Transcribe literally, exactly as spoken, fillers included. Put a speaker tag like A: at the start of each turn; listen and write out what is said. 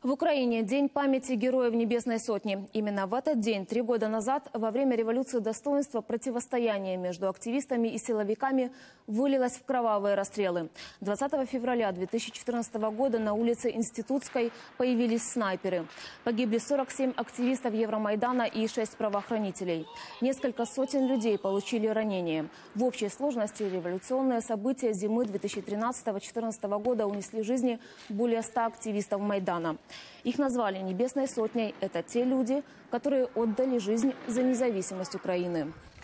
A: В Украине День памяти Героев Небесной Сотни. Именно в этот день, три года назад, во время революции достоинства, противостояние между активистами и силовиками вылилось в кровавые расстрелы. двадцатого февраля две тысячи четырнадцатого года на улице Институтской появились снайперы. Погибли сорок семь активистов Евромайдана и шесть правоохранителей. Несколько сотен людей получили ранения. В общей сложности революционные события зимы две тысячи тринадцатого — две тысячи четырнадцатого года унесли жизни более ста активистов Майдана. Их назвали «Небесной сотней». Это те люди, которые отдали жизнь за независимость Украины.